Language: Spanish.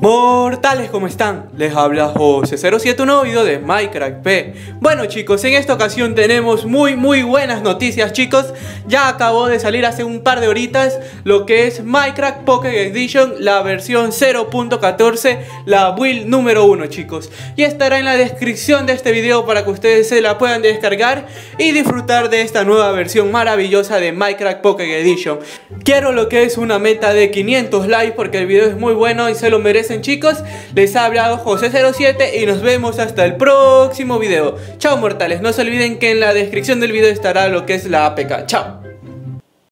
Mortales, ¿cómo están? Les habla Jose07, un nuevo video de Minecraft P. Bueno chicos, en esta ocasión tenemos muy buenas noticias chicos. Ya acabó de salir hace un par de horitas lo que es Minecraft Pocket Edition, la versión 0.14, la build número 1 chicos. Y estará en la descripción de este video para que ustedes se la puedan descargar y disfrutar de esta nueva versión maravillosa de Minecraft Pocket Edition. Quiero lo que es una meta de 500 likes porque el video es muy bueno y se lo merecen chicos. Les ha hablado Jose07 y nos vemos hasta el próximo video. Chao mortales, no se olviden que en la descripción del video estará lo que es la APK. Chao.